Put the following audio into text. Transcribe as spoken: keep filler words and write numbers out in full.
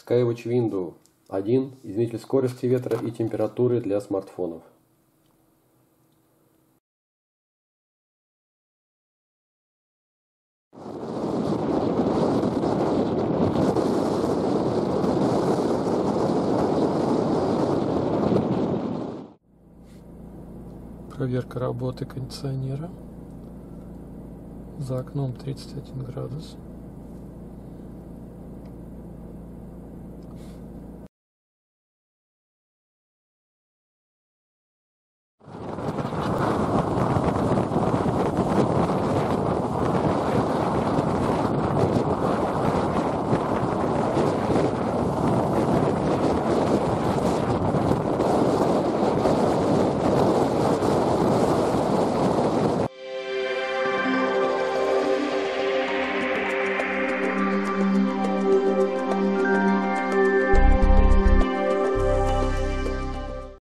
Skywatch Window один. Измеритель скорости ветра и температуры для смартфонов. Проверка работы кондиционера. За окном тридцать один градус.